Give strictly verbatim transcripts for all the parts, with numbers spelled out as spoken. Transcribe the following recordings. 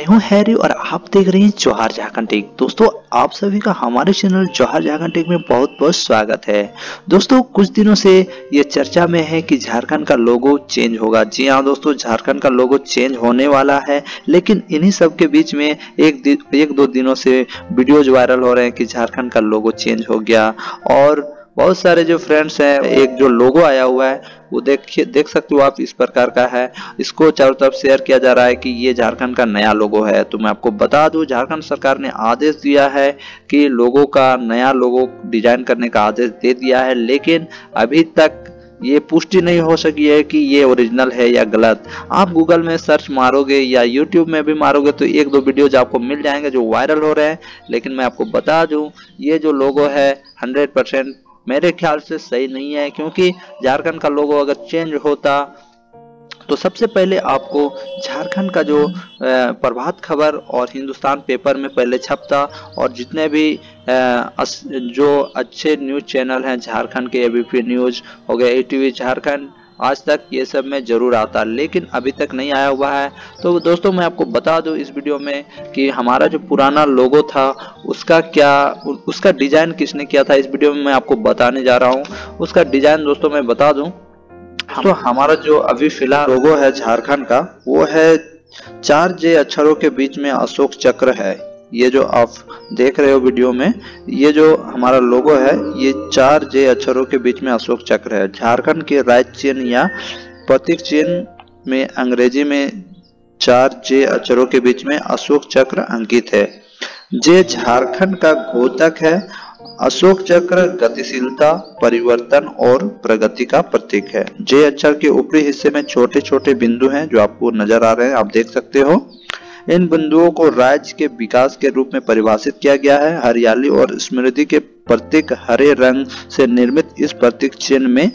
मैं हूं हैरी और आप देख रहे हैं जौहर झारखंड टेक। दोस्तों आप सभी का हमारे चैनल जौहर झारखंड टेक में बहुत बहुत स्वागत है। दोस्तों कुछ दिनों से ये चर्चा में है कि झारखंड का लोगो चेंज होगा। जी हाँ दोस्तों, झारखंड का लोगो चेंज होने वाला है, लेकिन इन्हीं सब के बीच में एक एक दो दिनों से वीडियोज वायरल हो रहे हैं कि झारखंड का लोगो चेंज हो गया। और बहुत सारे जो फ्रेंड्स हैं, एक जो लोगो आया हुआ है वो देखिए देख सकते हो आप, इस प्रकार का है। इसको चारों तरफ शेयर किया जा रहा है कि ये झारखंड का नया लोगो है। तो मैं आपको बता दूं, झारखंड सरकार ने आदेश दिया है कि लोगो का नया लोगो डिजाइन करने का आदेश दे दिया है, लेकिन अभी तक ये पुष्टि नहीं हो सकी है कि ये ओरिजिनल है या गलत। आप गूगल में सर्च मारोगे या यूट्यूब में भी मारोगे तो एक दो वीडियोज आपको मिल जाएंगे जो वायरल हो रहे हैं। लेकिन मैं आपको बता दूं, ये जो लोगो है हंड्रेड परसेंट मेरे ख्याल से सही नहीं है, क्योंकि झारखंड का लोगो अगर चेंज होता तो सबसे पहले आपको झारखंड का जो प्रभात खबर और हिंदुस्तान पेपर में पहले छपता, और जितने भी जो अच्छे न्यूज चैनल हैं झारखंड के, एबीपी न्यूज हो गया, ईटीवी झारखंड, आज तक ये सब में जरूर आता, लेकिन अभी तक नहीं आया हुआ है। तो दोस्तों मैं आपको बता दूं इस वीडियो में कि हमारा जो पुराना लोगो था उसका क्या उसका डिजाइन किसने किया था, इस वीडियो में मैं आपको बताने जा रहा हूं। उसका डिजाइन दोस्तों मैं बता दूं तो हमारा जो अभी फिलहाल लोगो है झारखंड का, वो है चार जे अक्षरों के बीच में अशोक चक्र है। ये जो आप देख रहे हो वीडियो में, ये जो हमारा लोगो है ये चार जे अक्षरों के बीच में अशोक चक्र है। झारखंड के राज्य चिन्ह या प्रतीक चिन्ह में अंग्रेजी में चार जे अक्षरों के बीच में अशोक चक्र अंकित है। जे झारखंड का घोतक है। अशोक चक्र गतिशीलता, परिवर्तन और प्रगति का प्रतीक है। जे अक्षर के ऊपरी हिस्से में छोटे छोटे बिंदु हैं जो आपको नजर आ रहे हैं, आप देख सकते हो। इन बिंदुओं को राज्य के विकास के रूप में परिभाषित किया गया है। हरियाली और समृद्धि के प्रतीक हरे रंग से निर्मित इस प्रतीक चिन्ह में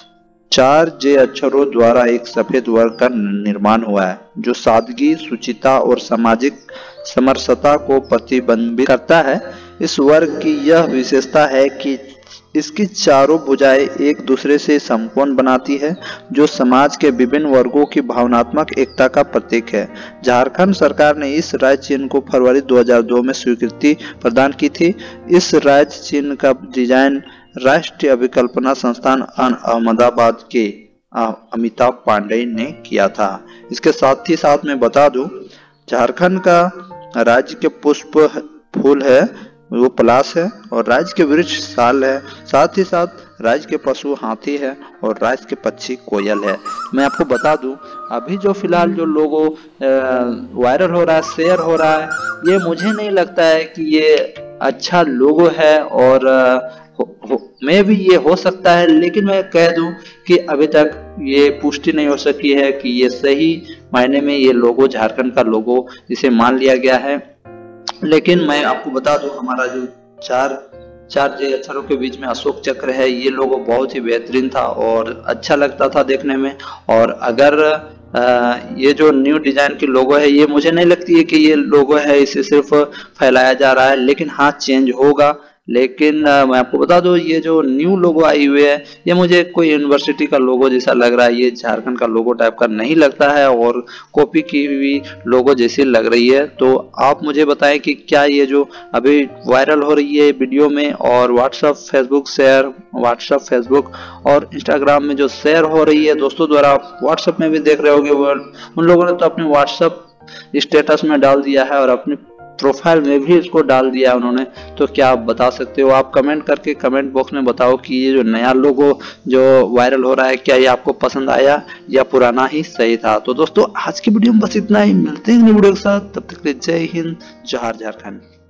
चार जे अक्षरों द्वारा एक सफेद वर्ग का निर्माण हुआ है, जो सादगी, शुचिता और सामाजिक समरसता को प्रतिबिंबित करता है। इस वर्ग की यह विशेषता है कि इसकी चारों भुजाएं एक दूसरे से समकोण बनाती है, जो समाज के विभिन्न वर्गों की भावनात्मक एकता का प्रतीक है। झारखंड सरकार ने इस राज्य चिन्ह को फरवरी दो हज़ार दो में स्वीकृति प्रदान की थी। इस राज्य चिन्ह का डिजाइन राष्ट्रीय अभिकल्पना संस्थान अहमदाबाद के अमिताभ पांडेय ने किया था। इसके साथ ही साथ मैं बता दूं, झारखंड का राज्य के पुष्प फूल है वो पलाश है, और राज्य के वृक्ष साल है। साथ ही साथ राज्य के पशु हाथी है और राज्य के पक्षी कोयल है। मैं आपको बता दूं, अभी जो फिलहाल जो लोगो वायरल हो रहा है, शेयर हो रहा है, ये मुझे नहीं लगता है कि ये अच्छा लोगो है, और मैं भी ये हो सकता है, लेकिन मैं कह दूं कि अभी तक ये पुष्टि नहीं हो सकी है कि ये सही मायने में ये लोगो झारखंड का लोगो इसे मान लिया गया है। लेकिन मैं आपको बता दूं, हमारा जो चार चार जे अक्षरों के बीच में अशोक चक्र है, ये लोगो बहुत ही बेहतरीन था और अच्छा लगता था देखने में। और अगर आ, ये जो न्यू डिजाइन की लोगो है, ये मुझे नहीं लगती है कि ये लोगो है इसे सिर्फ फैलाया जा रहा है, लेकिन हाँ चेंज होगा। लेकिन आ, मैं आपको बता दूं, ये जो न्यू लोगो आई हुई है, ये मुझे कोई यूनिवर्सिटी का लोगो जैसा लग रहा है। ये झारखंड का लोगो टाइप का नहीं लगता है और कॉपी की हुई लोगो जैसी लग रही है। तो आप मुझे बताएं कि क्या ये जो अभी वायरल हो रही है वीडियो में, और WhatsApp Facebook share WhatsApp Facebook और इंस्टाग्राम में जो शेयर हो रही है दोस्तों द्वारा, व्हाट्सएप में भी देख रहे होंगे, उन लोगों ने तो अपने व्हाट्सएप स्टेटस में डाल दिया है और अपनी प्रोफाइल में भी इसको डाल दिया है उन्होंने। तो क्या आप बता सकते हो? आप कमेंट करके कमेंट बॉक्स में बताओ कि ये जो नया लोगो जो वायरल हो रहा है, क्या ये आपको पसंद आया या पुराना ही सही था। तो दोस्तों आज की वीडियो में बस इतना ही, मिलते हैं वीडियो के साथ, तब तक के लिए जय हिंद, जौहर झारखंड।